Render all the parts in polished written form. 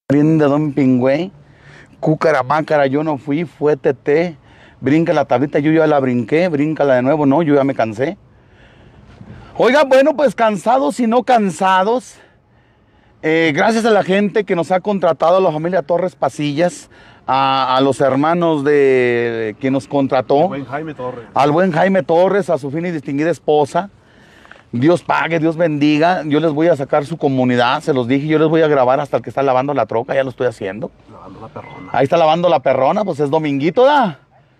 Bien de Don Pingüey, cúcara, mácara, yo no fui, fue Tete, brinca la tablita, yo ya la brinqué, bríncala de nuevo, no, yo ya me cansé. Oiga, bueno, pues cansados y no cansados, gracias a la gente que nos ha contratado, a la familia Torres Pasillas, a los hermanos de quien nos contrató, al buen Jaime Torres, a su fina y distinguida esposa. Dios pague, Dios bendiga. Yo les voy a sacar su comunidad, se los dije. Yo les voy a grabar hasta el que está lavando la troca, ya lo estoy haciendo. Lavando la perrona. Ahí está lavando la perrona, pues es dominguito, ¿da?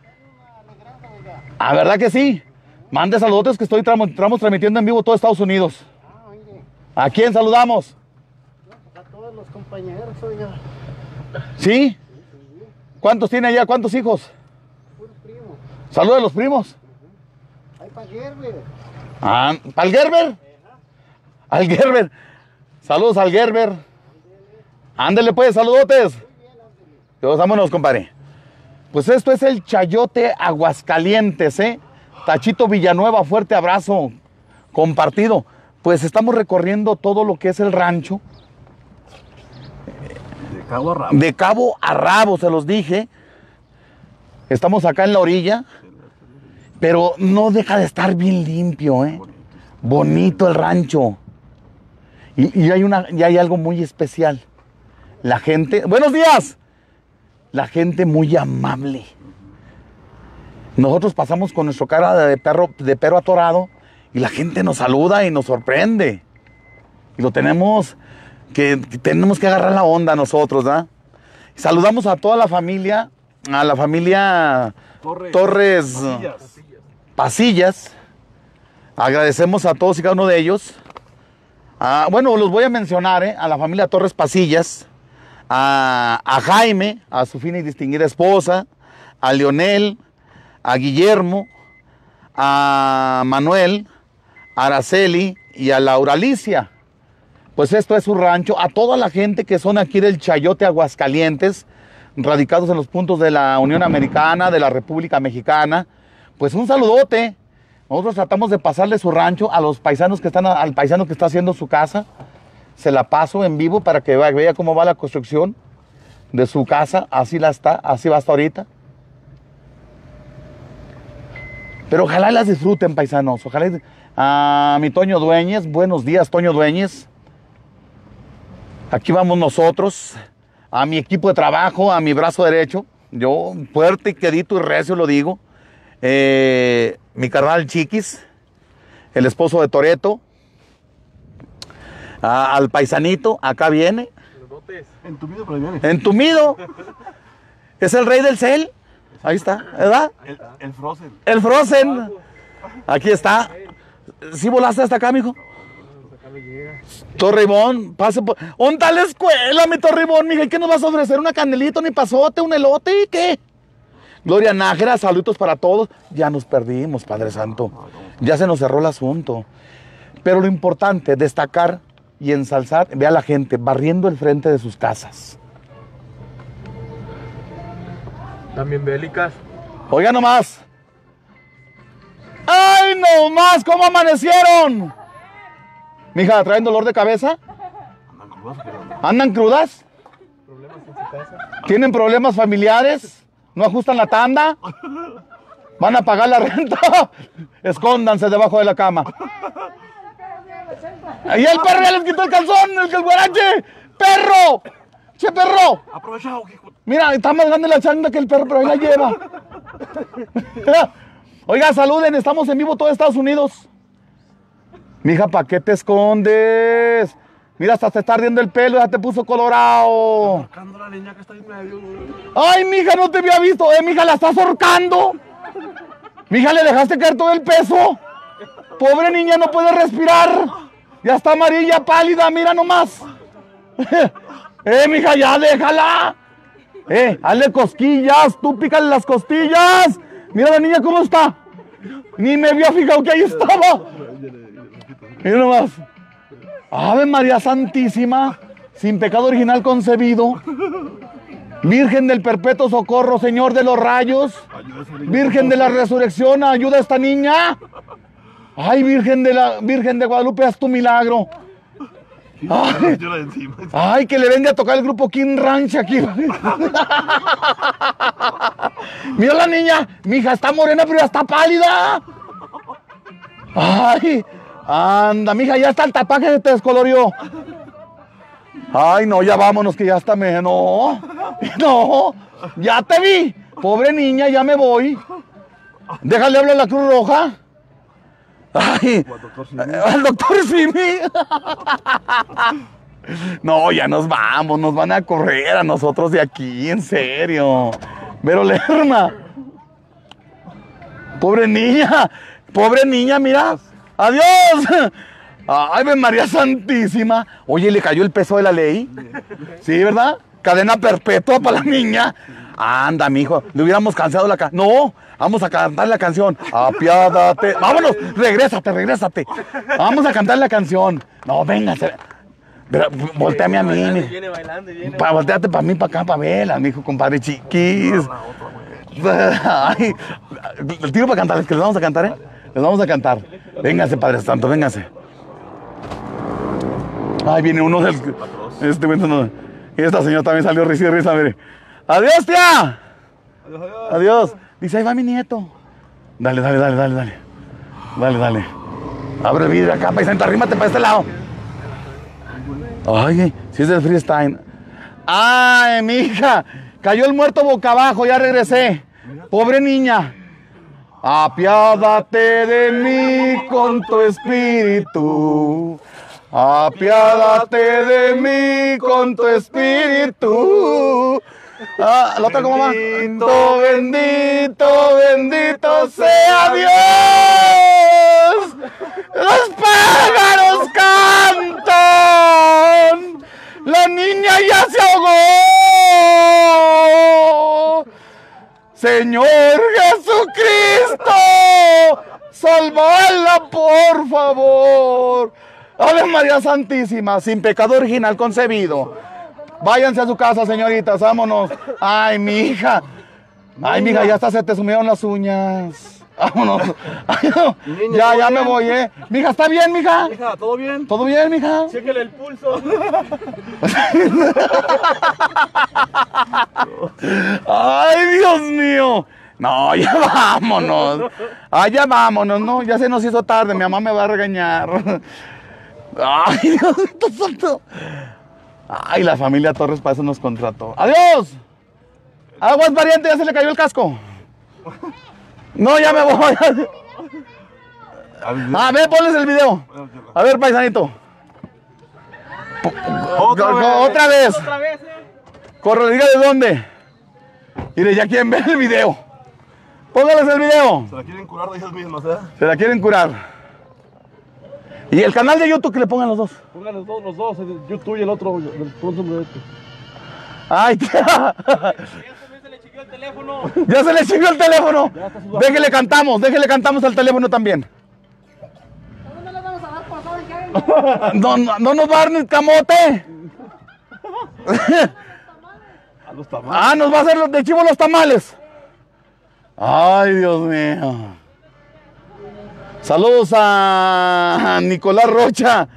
Ah, ¿verdad que sí? Mande saludos que estamos transmitiendo en vivo todo Estados Unidos. ¿A quién saludamos? A todos los compañeros, oiga. ¿Sí? ¿Cuántos tiene allá? ¿Cuántos hijos? Puros primos. Saludos a los primos. Hay para Gerber. Ah, ¿al Gerber? Al Gerber. Saludos al Gerber. Ándele pues, saludotes. Dios, vámonos, compadre. Pues esto es el Chayote Aguascalientes, ¿eh? Tachito Villanueva, fuerte abrazo compartido. Pues estamos recorriendo todo lo que es el rancho. De cabo a rabo. De cabo a rabo, se los dije. Estamos acá en la orilla. Pero no deja de estar bien limpio, ¿eh? Bonito el rancho. Y hay algo muy especial. La gente... ¡Buenos días! La gente muy amable. Nosotros pasamos con nuestro cara de perro atorado y la gente nos saluda y nos sorprende. Y lo tenemos que agarrar la onda nosotros, ¿verdad? Saludamos a toda la familia, a la familia Torres Pasillas. Agradecemos a todos y cada uno de ellos. Bueno, los voy a mencionar, a la familia Torres Pasillas, a Jaime, a su fina y distinguida esposa, a Leonel, a Guillermo, a Manuel, a Araceli y a Laura Alicia. Pues esto es su rancho. A toda la gente que son aquí del Chayote Aguascalientes, radicados en los puntos de la Unión Americana, de la República Mexicana, pues un saludote. Nosotros tratamos de pasarle su rancho a los paisanos que están, al paisano que está haciendo su casa. Se la paso en vivo para que vea cómo va la construcción de su casa. Así va hasta ahorita. Pero ojalá las disfruten, paisanos. Ojalá. A mi Toño Dueñez, buenos días, Toño Dueñez. Aquí vamos nosotros. A mi equipo de trabajo, a mi brazo derecho. Yo, fuerte y quedito y recio lo digo. Mi carnal Chiquis, el esposo de Toreto. Al paisanito, acá viene. Entumido, pero viene. Entumido. Es el rey del cel. Ahí está, ¿verdad? El Frozen. El Frozen. Aquí está. ¿Sí volaste hasta acá, mijo? Torribón, pase por... ¿Dónde está la escuela, mi Torribón, mija? ¿Y qué nos vas a ofrecer? ¿Una canelita, un pasote, un elote y qué? Gloria Nájera, saludos para todos. Ya nos perdimos, Padre Santo. Ya se nos cerró el asunto. Pero lo importante, destacar y ensalzar, ve a la gente barriendo el frente de sus casas. También bélicas. Oiga nomás. ¡Ay, nomás! ¿Cómo amanecieron? Mija, ¿traen dolor de cabeza? ¿Andan crudas? ¿Problemas en su casa? ¿Tienen problemas familiares? ¿No ajustan la tanda? ¿Van a pagar la renta? Escóndanse debajo de la cama. ¡Y el perro ya les quitó el calzón! ¡El guarache! ¡Perro! ¡Che, perro! Aprovechado, hijo. Mira, está más grande la changa que el perro, pero ahí la lleva. Oiga, saluden, estamos en vivo todo Estados Unidos. Mija, ¿para qué te escondes? Mira, hasta te está ardiendo el pelo, ya te puso colorado. Sacando la leña que está en medio. Ay, mija, no te había visto. Mija, la estás ahorcando. Mija, le dejaste caer todo el peso. Pobre niña, no puede respirar. Ya está amarilla, pálida, mira nomás. Mija, ya déjala. Hazle cosquillas, tú pícale las costillas. Mira la niña cómo está. Ni me había fijado que ahí estaba. Mira nomás. Ave María Santísima, sin pecado original concebido. Virgen del Perpetuo Socorro, Señor de los Rayos. Virgen de la Resurrección, ayuda a esta niña. Ay, Virgen de Guadalupe, haz tu milagro. Ay, Yo la de encima. ay, que le venga a tocar el grupo King Ranch aquí. Mira la niña, mija, está morena, pero ya está pálida. Ay, anda, mija, ya está el tapaje que te descolorió. Ay, no, ya vámonos, que ya está no, ya te vi. Pobre niña, ya me voy. Déjale hablar a la Cruz Roja. Ay, al doctor Simi. No, ya nos vamos, nos van a correr a nosotros de aquí, en serio. Pero Lerma. Pobre niña, mira. Adiós. Ay, ven María Santísima. Oye, ¿le cayó el peso de la ley? Sí, ¿verdad? Cadena perpetua para la niña. Anda, mijo, le hubiéramos cancelado la canción. No, vamos a cantar la canción. Apiádate. Vámonos, regrésate. Vamos a cantar la canción. No, véngase. Volteame a mí. Viene bailando y viene. Volteate para mí, para acá, para verla, mijo, compadre chiquis. Ay, el tiro para cantar, es que les vamos a cantar, ¿eh? Les vamos a cantar. Véngase, Padre Santo, véngase. Ay, viene uno del... Este momento no. Y esta señora también salió risa y risa, mire. ¡Adiós, tía! Adiós. Dice, ahí va mi nieto. Dale. Abre el vidrio acá, paisano, arrímate para este lado. Ay, si es del freestyle. Ay, mija, cayó el muerto boca abajo, ya regresé. Pobre niña. Apiádate de mí con tu espíritu. Apiádate de mí con tu espíritu. Ah, la otra como va. Bendito sea Dios. Los pájaros cantan. La niña ya se ahogó. Señor Jesucristo, salvala por favor. Ave María Santísima, sin pecado original concebido. Váyanse a su casa, señoritas, vámonos. Ay, mija. Ay, mija, ya hasta se te sumieron las uñas. Vámonos. Ay, no. Ya me voy, Mija, ¿está bien, mija? Hija, ¿todo bien? ¿Todo bien, mija? Chéquele el pulso. Ay, Dios mío. No, ya vámonos. Ya vámonos, no, ya se nos hizo tarde, mi mamá me va a regañar. Ay, Dios santo. Ay, la familia Torres para eso nos contrató. ¡Adiós! Aguas, pariente, ya se le cayó el casco. No, ya me voy. A ver, ponles el video. A ver, paisanito. Otra vez. Corre, diga de dónde. Mire, ya quieren ver el video. Póngales el video. Se la quieren curar de ellas mismas, ¿eh? Se la quieren curar. Y el canal de YouTube que le pongan los dos. Pongan los dos, el YouTube y el otro, el sombrerito. Ay, tía. Ya se le chiqueó el teléfono. Ya se le chingó el teléfono. Déjele cantamos al teléfono también. No le vamos a dar pasada y ya. No nos va a dar ni camote. A los tamales. Nos va a hacer de chivo los tamales. Ay, Dios mío. Saludos a Nicolás Rocha.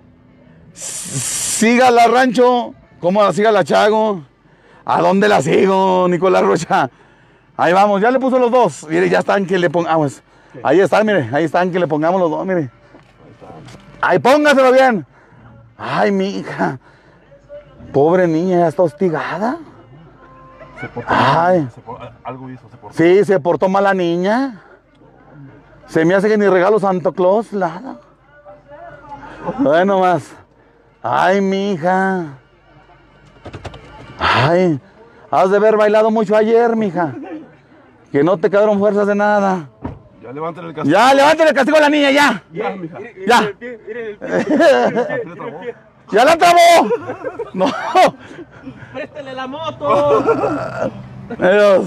Sígala, Rancho. ¿Cómo la siga la Chago? ¿A dónde la sigo, Nicolás Rocha? Ahí vamos, ya le puso los dos. Mire, ya están que le pongamos. Ahí están, mire, ahí están que le pongamos los dos, mire. Ahí póngaselo bien. Ay, mi hija. Pobre niña, ya está hostigada. Se portó Ay. algo hizo, se portó. Sí, se portó mal la niña. Se me hace que ni regalo Santo Claus, nada. Bueno, más. Ay, mi hija. Ay, has de haber bailado mucho ayer, mija. Que no te quedaron fuerzas de nada. Ya levanten el castigo. Ya, levanten el castigo a la niña, ya. Ya, mija. Ya. Mire el pie. ¡Ya la trabó! ¡No! Préstele la moto. Dios.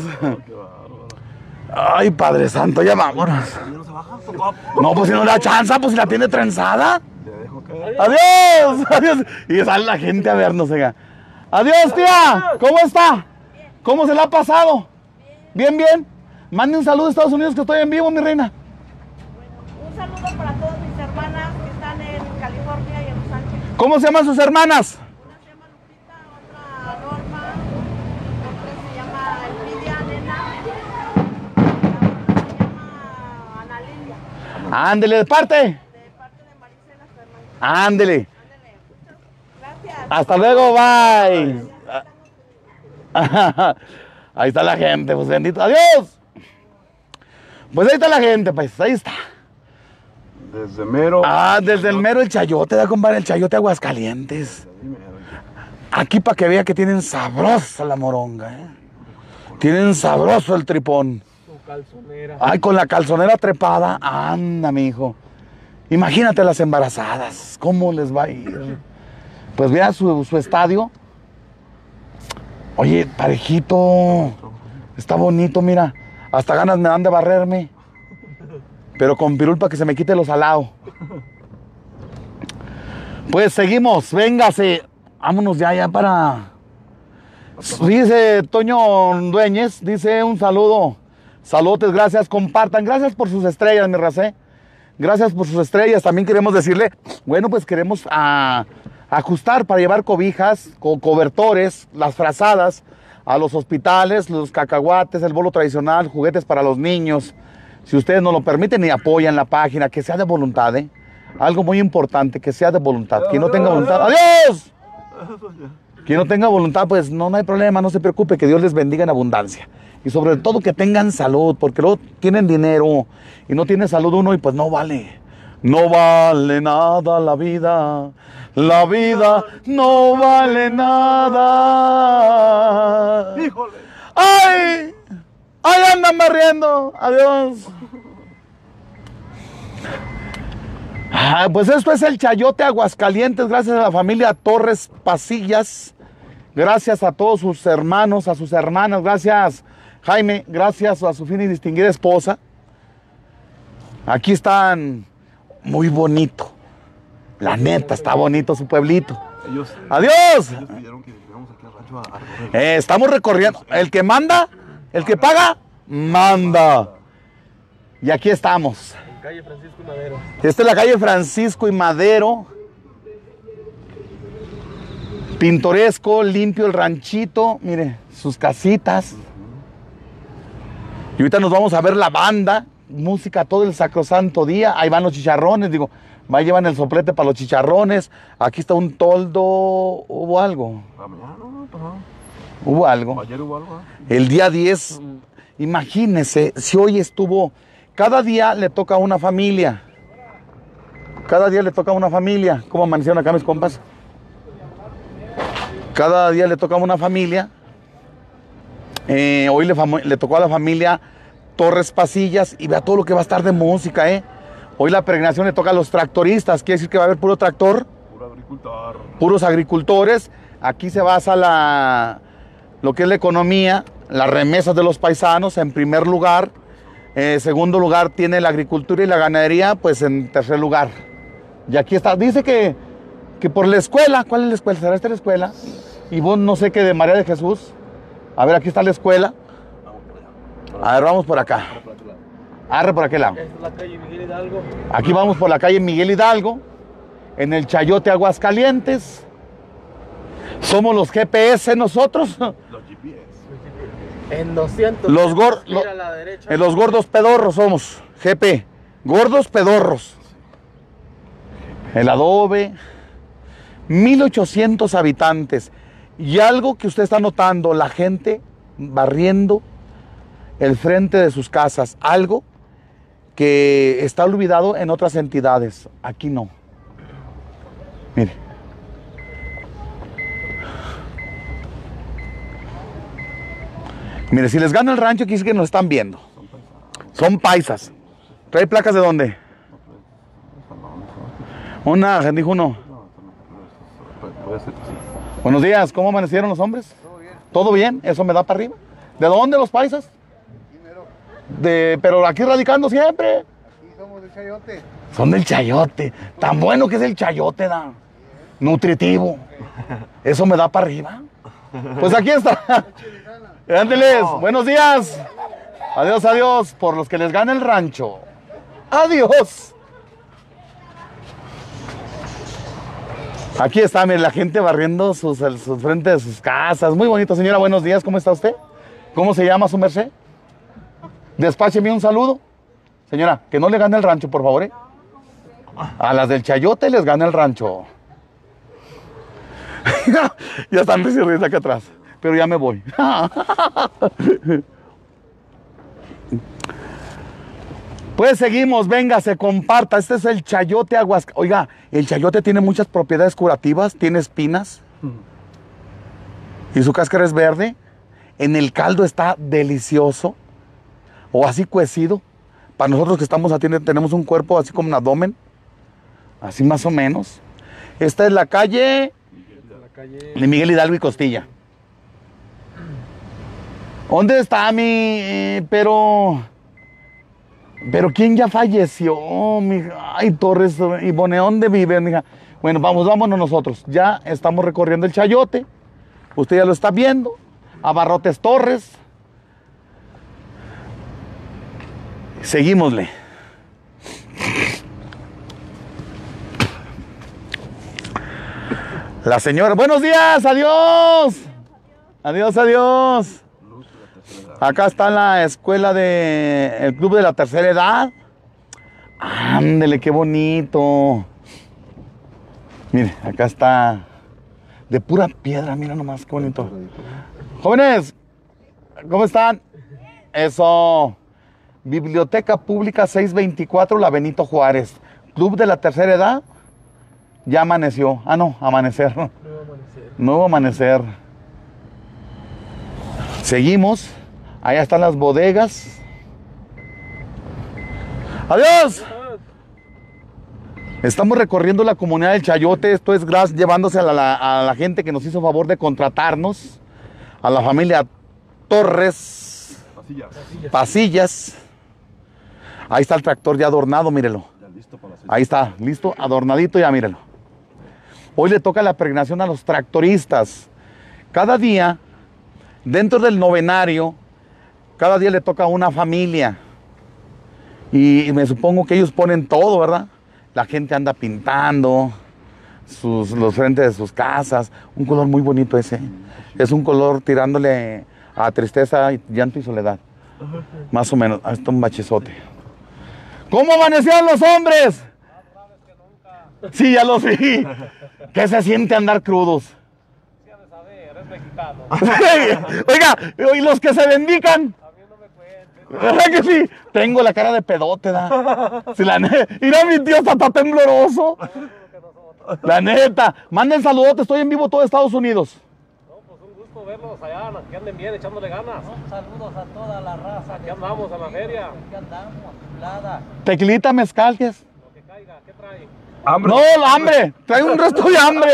Ay, Padre Santo, ya vámonos. ¿No se baja? No, pues si no le da chance, pues si la tiene trenzada. Le dejo caer. ¡Adiós! ¡Adiós! Y sale la gente a vernos, oiga. ¡Adiós, tía! ¿Cómo está? ¿Cómo se la ha pasado? ¿Bien, bien? Mande un saludo a Estados Unidos que estoy en vivo, mi reina. Un saludo para todas mis hermanas que están en California y en Los Ángeles. ¿Cómo se llaman sus hermanas? Una se llama Lupita, otra Norma, otra se llama Elvidia Nena, y la otra se llama Ana Lilia, Ándele, de parte. de parte de Maricela, su hermana. Ándele. Ándele, muchas gracias. Hasta luego, bye. Ahí está la gente, pues bendito. Adiós. Pues ahí está la gente, pues ahí está. Desde mero. Desde el mero el chayote, da compadre, el chayote Aguascalientes. Aquí para que vea que tienen sabrosa la moronga, ¿eh? Tienen sabroso el tripón. Su calzonera. Ay, con la calzonera trepada, anda, mijo. Imagínate las embarazadas, ¿cómo les va a ir? Pues vea su estadio. Oye, parejito. Está bonito, mira. Hasta ganas me dan de barrerme. Pero con pirul para que se me quite lo salado. Pues seguimos, véngase. Vámonos ya para... Dice Toño Dueñez, dice un saludo. Saludos, gracias, compartan. Gracias por sus estrellas, mi racé. Gracias por sus estrellas. También queremos decirle, bueno, pues queremos ajustar para llevar cobijas, cobertores, las frazadas a los hospitales, los cacahuates, el bolo tradicional, juguetes para los niños. Si ustedes nos lo permiten y apoyan la página, que sea de voluntad, ¿eh? Algo muy importante, que sea de voluntad. Quien no tenga voluntad, ¡adiós! Quien no tenga voluntad, pues no hay problema, no se preocupe, que Dios les bendiga en abundancia. Y sobre todo que tengan salud, porque luego tienen dinero y no tiene salud uno y pues no vale. No vale nada la vida no vale nada. ¡Híjole! ¡Ay! ¡Ay, andan barriendo! ¡Adiós! Pues esto es el Chayote Aguascalientes, gracias a la familia Torres Pasillas, gracias a todos sus hermanos, a sus hermanas, gracias Jaime, gracias a su fina y distinguida esposa. Aquí están muy bonito, la neta, está bonito su pueblito. ¡Adiós! Ellos pidieron que fuéramos aquí al rancho a recorrer. Estamos recorriendo, el que manda, el que paga, manda. Y aquí estamos. En calle Francisco y Madero. Esta es la calle Francisco y Madero. Pintoresco, limpio el ranchito. Mire, sus casitas. Y ahorita nos vamos a ver la banda. Música todo el sacrosanto día. Ahí van los chicharrones. Digo, ahí llevan el soplete para los chicharrones. Aquí está un toldo. ¿Hubo algo? ¿La mañana? Ajá. ¿Hubo algo? Ayer hubo algo. El día 10, imagínense, si hoy estuvo... Cada día le toca a una familia. Cada día le toca a una familia. ¿Cómo amanecieron acá mis compas? Cada día le toca a una familia. Hoy le tocó a la familia Torres Pasillas y vea todo lo que va a estar de música, ¿eh? Hoy la peregrinación le toca a los tractoristas. Quiere decir que va a haber puro tractor. Puro agricultor. Puros agricultores. Aquí se basa lo que es la economía, las remesas de los paisanos en primer lugar. Segundo lugar tiene la agricultura y la ganadería, pues en tercer lugar. Y aquí está, dice que por la escuela, ¿cuál es la escuela? ¿Será esta la escuela? Y vos no sé qué de María de Jesús. A ver, aquí está la escuela. A ver, vamos por acá. Arre por aquel lado. Esta es la calle Miguel Hidalgo. Aquí vamos por la calle Miguel Hidalgo, en el Chayote Aguascalientes. Somos los GPS nosotros. Los GPS. En 200. Los Mira a la derecha. los gordos pedorros somos, GP. Gordos pedorros. El adobe. 1800 habitantes. Y algo que usted está notando, la gente barriendo el frente de sus casas. Algo que está olvidado en otras entidades. Aquí no. Mire. Mire, si les gana el rancho, quiere decir que nos están viendo. Son paisas. ¿Trae placas de dónde? Una, dijo uno. Puede ser que sí. Buenos días, ¿cómo amanecieron los hombres? Todo bien. ¿Todo bien? ¿Eso me da para arriba? ¿De dónde los paisas? Pero aquí radicando siempre. Aquí somos del Chayote. Son del Chayote. Tan bueno que es el Chayote, da. Nutritivo. ¿Eso me da para arriba? Pues aquí está. Ándeles, buenos días. Adiós, adiós. Por los que les gana el rancho. Adiós. Aquí está, mire, la gente barriendo sus frente de sus casas. Muy bonito, señora. Buenos días, ¿cómo está usted? ¿Cómo se llama su merced? Despácheme un saludo. Señora, que no le gane el rancho, por favor, ¿eh? A las del chayote les gana el rancho. Ya están recién acá atrás. Pero ya me voy. Pues seguimos, venga, se comparta. Este es el chayote Aguascalientes. Oiga, el chayote tiene muchas propiedades curativas, tiene espinas. Y su cáscara es verde. En el caldo está delicioso. O así cuecido. Para nosotros que estamos tenemos un cuerpo así como un abdomen. Así más o menos. Esta es la calle de Miguel Hidalgo y Costilla. ¿Dónde está pero quién ya falleció, mija? Ay, Torres y Bone, ¿dónde vive, mija? Bueno, vámonos nosotros. Ya estamos recorriendo el chayote. Usted ya lo está viendo. Abarrotes Torres. Seguímosle. La señora, buenos días, adiós. Adiós, adiós. Acá está la escuela el club de la tercera edad. Ándele, qué bonito. Mire, acá está de pura piedra, mira nomás, qué bonito. Jóvenes, ¿cómo están? Eso. Biblioteca Pública 624, la Benito Juárez. Club de la tercera edad. Ya amaneció. Ah, no, amanecer. Nuevo amanecer. Seguimos. Allá están las bodegas. ¡Adiós! Estamos recorriendo la comunidad del Chayote. Esto es gracias llevándose a la gente que nos hizo favor de contratarnos. A la familia Torres Pasillas. Ahí está el tractor ya adornado, mírelo. Ahí está, listo, adornadito ya, mírelo. Hoy le toca la peregrinación a los tractoristas. Cada día, dentro del novenario, cada día le toca a una familia. Y me supongo que ellos ponen todo, ¿verdad? La gente anda pintando los frentes de sus casas. Un color muy bonito ese. Es un color tirándole a tristeza, llanto y soledad. Más o menos. Ahí está un bachezote. ¿Cómo amanecieron los hombres? Sí, ya los vi. ¿Qué se siente andar crudos? Sí, ha de saber, es mexicano. Oiga, ¿y los que se bendican? A mí no me cuentes. ¿Verdad que sí? Tengo la cara de pedote, ¿da? Sí, mira, mi tío está tembloroso. La neta. Manden saludotes, estoy en vivo todo Estados Unidos. No, pues un gusto verlos allá, que anden bien, echándole ganas. Saludos a toda la raza. Aquí andamos a la feria. Aquí andamos, chulada. Tequilita, mezcal, ¿qué es? Lo que caiga, ¿qué trae? ¡Hambre! No, hambre. Traigo un resto de hambre.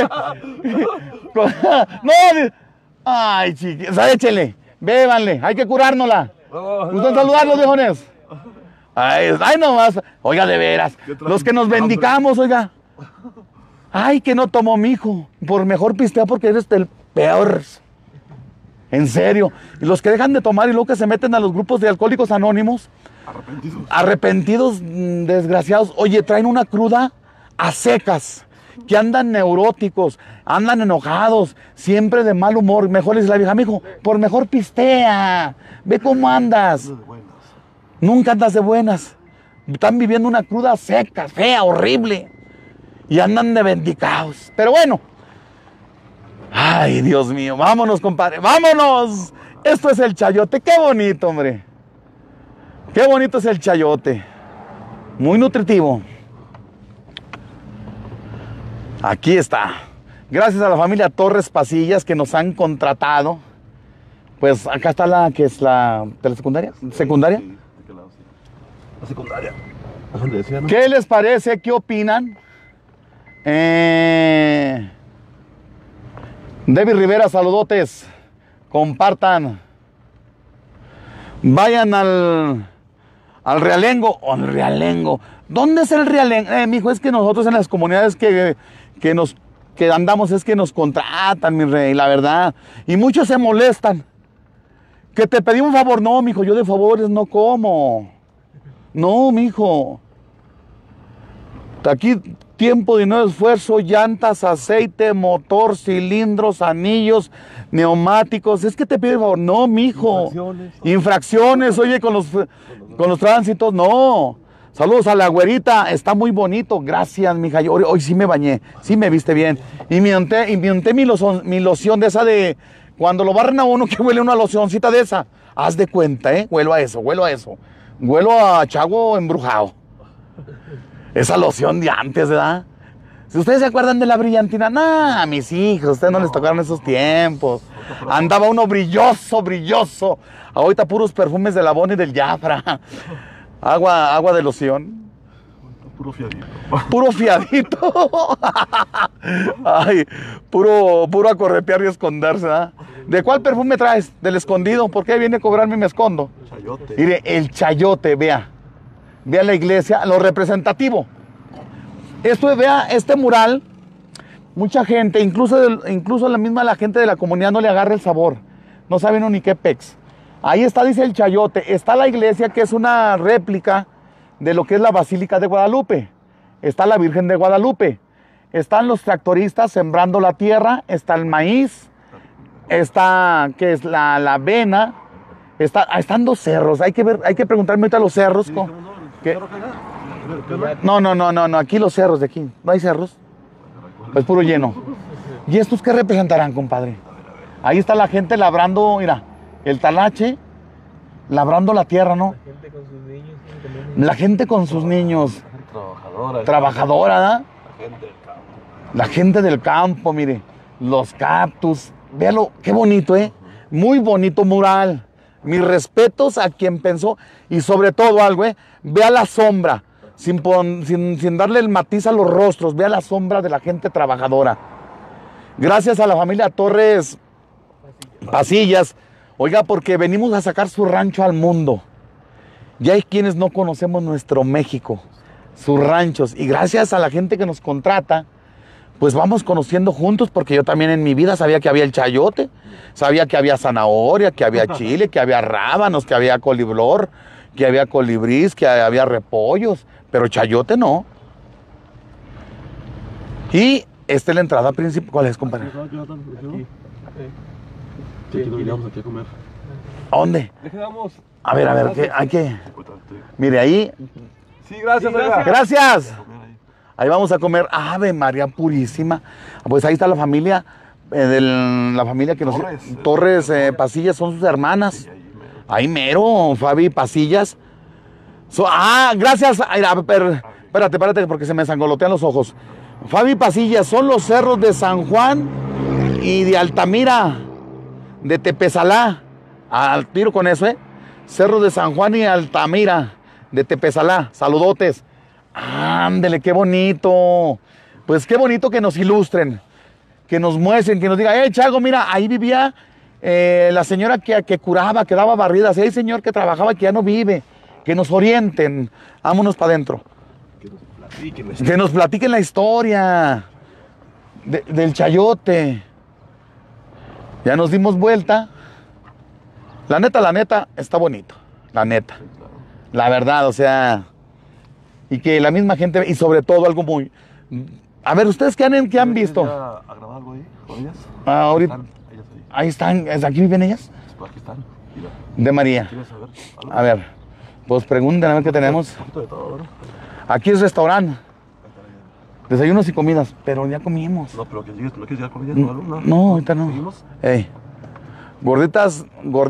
No. Ay, chiquis. Échele. Bébanle. Hay que curárnosla. ¿Gustan saludarlos, viejones? Ay, nomás. Oiga, de veras. Los que nos bendicamos, oiga. Ay, que no tomó mi hijo. Por mejor pistea porque eres el peor. En serio. Y los que dejan de tomar y luego que se meten a los grupos de alcohólicos anónimos. Arrepentidos, desgraciados. Oye, traen una cruda a secas. Que andan neuróticos, andan enojados, siempre de mal humor. Mejor les dice la vieja, mijo, por mejor pistea. Ve cómo andas. Nunca andas de buenas. Están viviendo una cruda seca, fea, horrible. Y andan de bendicados. Pero bueno. Ay, Dios mío. Vámonos, compadre. Vámonos. Esto es el Chayote. Qué bonito, hombre. Qué bonito es el Chayote. Muy nutritivo. Aquí está. Gracias a la familia Torres Pasillas que nos han contratado. Pues acá está la que es la telesecundaria. ¿Secundaria? Sí, ¿de qué lado? Sí. La secundaria. ¿A dónde decía, no? ¿Qué les parece? ¿Qué opinan? David Rivera, saludotes. Compartan. Vayan al Realengo. Al Realengo. ¿Dónde es el Realengo? Mijo, es que nosotros en las comunidades que andamos es que nos contratan, mi rey, la verdad. Y muchos se molestan. Que te pedí un favor. No, mijo, yo de favores no como. No, mijo. Aquí tiempo, dinero, esfuerzo, llantas, aceite, motor, cilindros, anillos, neumáticos. Es que te pido el favor. No, mijo. Infracciones, oye, con los tránsitos, no. Saludos a la güerita, está muy bonito. Gracias, mija. Hoy sí me bañé, sí me viste bien. Y me unté mi loción de esa de cuando lo barren a uno que huele una locioncita de esa. Haz de cuenta, huelo a eso, huelo a eso. Huelo a chago embrujado. Esa loción de antes, ¿verdad? Si ustedes se acuerdan de la brillantina, nah, mis hijos, a ustedes no les tocaron esos tiempos. Andaba uno brilloso, brilloso. Ahorita puros perfumes de Labón y del Jafra. Agua de loción. Puro fiadito. Puro fiadito. Ay, puro a corretear y esconderse, ¿verdad? ¿De cuál perfume traes? Del escondido. ¿Por qué viene a cobrarme y me escondo? Chayote. Mire, el chayote, vea. Vea la iglesia, lo representativo. Vea, este mural, mucha gente, incluso la gente de la comunidad no le agarra el sabor. No saben ni qué pex. Ahí está, dice el chayote. Está la iglesia, que es una réplica de lo que es la Basílica de Guadalupe. Está la Virgen de Guadalupe. Están los tractoristas sembrando la tierra. Está el maíz. Está, ¿qué es? La avena. Están dos cerros. Hay que preguntarme ahorita a los cerros. ¿Qué? No, aquí los cerros de aquí. ¿No hay cerros? Es puro lleno. ¿Y estos qué representarán, compadre? Ahí está la gente labrando, mira, el talache, labrando la tierra, ¿no? La gente con sus niños. Trabajadora, ¿verdad? La gente del campo, mire. Los cactus. Véalo, qué bonito, Muy bonito mural. Mis respetos a quien pensó. Y sobre todo algo, vea la sombra. Sin darle el matiz a los rostros. Vea la sombra de la gente trabajadora. Gracias a la familia Torres Pasillas. Oiga, porque venimos a sacar su rancho al mundo. Ya hay quienes no conocemos nuestro México, sus ranchos. Y gracias a la gente que nos contrata, pues vamos conociendo juntos, porque yo también en mi vida sabía que había el chayote, sabía que había zanahoria, que había chile, que había rábanos, que había coliflor, que había colibrís, que había repollos, pero chayote no. Y esta es la entrada principal. ¿Cuál es, compadre? Sí, aquí nos vinimos aquí a comer. ¿A dónde? A ver, ¿qué? Hay que... Mire, ahí... Sí, gracias, oiga. ¡Gracias! Ahí vamos a comer Ave María Purísima. Pues ahí está la familia, la familia que nos... Torres Pasillas, son sus hermanas. Ahí mero, Fabi Pasillas. Gracias. Espérate, porque se me sangolotean los ojos. Fabi Pasillas, son los cerros de San Juan y de Altamira, de Tepesalá. Al tiro con eso, Cerros de San Juan y Altamira, de Tepesalá. Saludotes. Ándele, qué bonito. Pues qué bonito que nos ilustren, que nos muestren, que nos digan, Chago, mira, ahí vivía la señora que curaba, que daba barridas. Hay señor que trabajaba, que ya no vive. Que nos orienten. Vámonos para adentro. Que nos platiquen la historia del chayote. Ya nos dimos vuelta. La neta, está bonito. La neta. La verdad, o sea... Y que la misma gente... Y sobre todo algo muy... A ver, ¿ustedes qué han visto? ¿A grabar algo ahí con ellas? Ahorita... Ahí están. ¿Aquí viven ellas? Pues aquí están. Mira. De María. ¿Quieres saber algo? A ver, pues pregunten a ver qué tenemos. Un poquito de todo, ¿no? Aquí es restaurante. Desayunos y comidas, pero ya comimos. No, pero que llegues, ¿no quieres llegar con ellas o algo? No, ahorita no. ¿Seguimos? Ey. Gorditas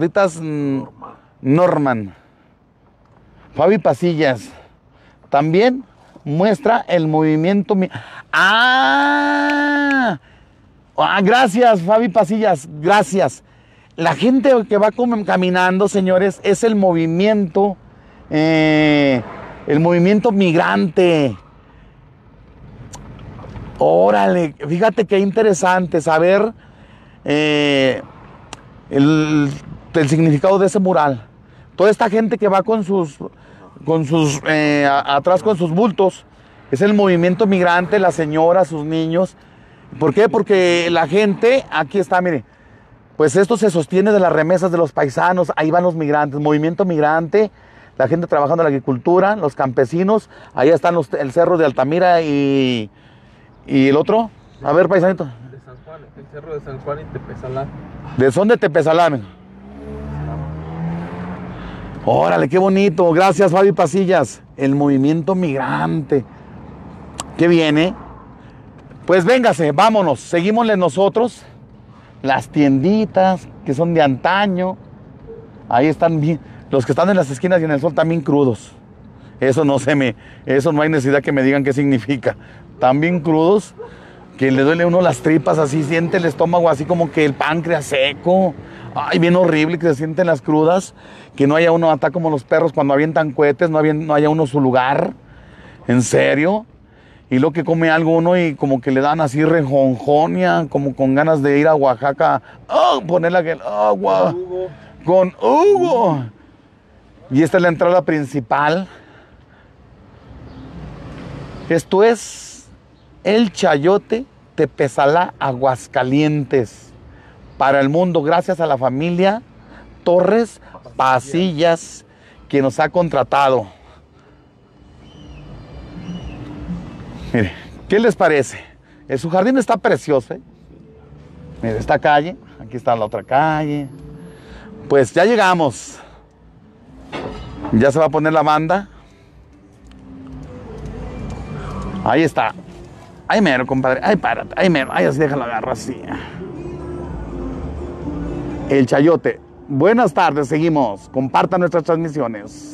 Norman. Fabi Pasillas. También muestra el movimiento. Gracias, Fabi Pasillas. Gracias. La gente que va caminando, señores, es el movimiento migrante. Órale, fíjate qué interesante saber el significado de ese mural. Toda esta gente que va atrás con sus bultos, es el movimiento migrante, la señora, sus niños. ¿Por qué? Porque la gente, aquí está, mire, pues esto se sostiene de las remesas de los paisanos, ahí van los migrantes, movimiento migrante, la gente trabajando en la agricultura, los campesinos. Ahí están el cerro de Altamira y el otro. A ver, paisanito. De San Juan, el cerro de San Juan y Tepesalá. Son de Tepesalá. Órale, qué bonito. Gracias, Fabi Pasillas. El movimiento migrante. Qué bien, ¿eh? Pues véngase, vámonos. Seguímosle nosotros. Las tienditas que son de antaño. Ahí están bien. Los que están en las esquinas y en el sol también crudos. Eso no hay necesidad que me digan qué significa. También crudos, que le duele a uno las tripas, así siente el estómago, así como que el páncreas seco. Ay, bien horrible que se sienten las crudas, que no haya uno acá como los perros cuando avientan cohetes, no haya uno su lugar. ¿En serio? Y lo que come algo uno y como que le dan así rejonjonia, como con ganas de ir a Oaxaca, ponerle aquel agua con Hugo. Y esta es la entrada principal. Esto es el Chayote Tepesalá, Aguascalientes. Para el mundo, gracias a la familia Torres Pasillas que nos ha contratado. Mire, ¿qué les parece? Su jardín está precioso, ¿eh? Mire, esta calle, aquí está la otra calle. Pues ya llegamos. Ya se va a poner la banda. Ahí está. Ahí mero, compadre. Ahí párate. Ahí mero. Ahí así déjalo agarrar así. El Chayote. Buenas tardes, seguimos. Compartan nuestras transmisiones.